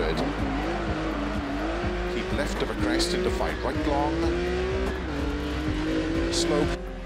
third. Keep left of a crest into 5 right long. Slow.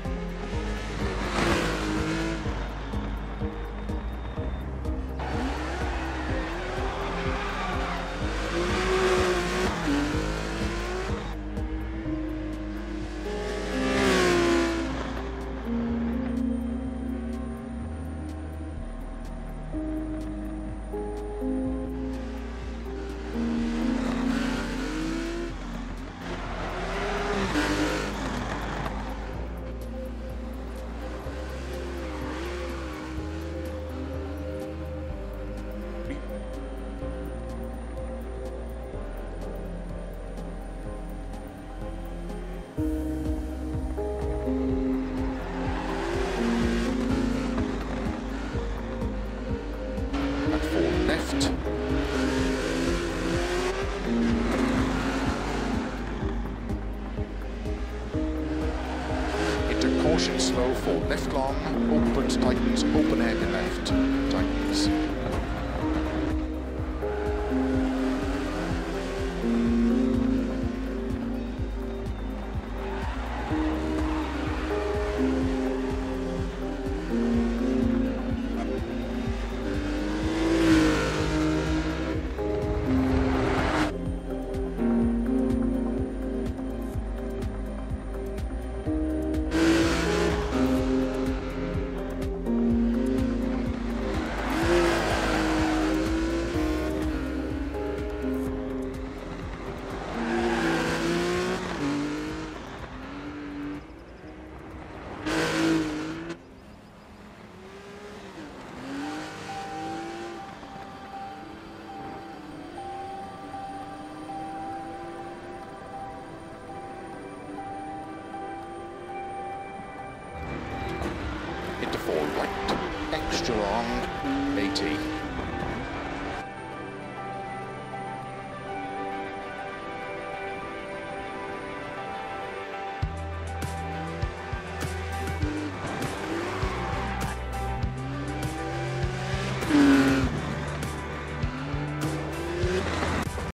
Caution slow for left long, open tightens, open end and left, tightens. Into 4 right, extra long, 80.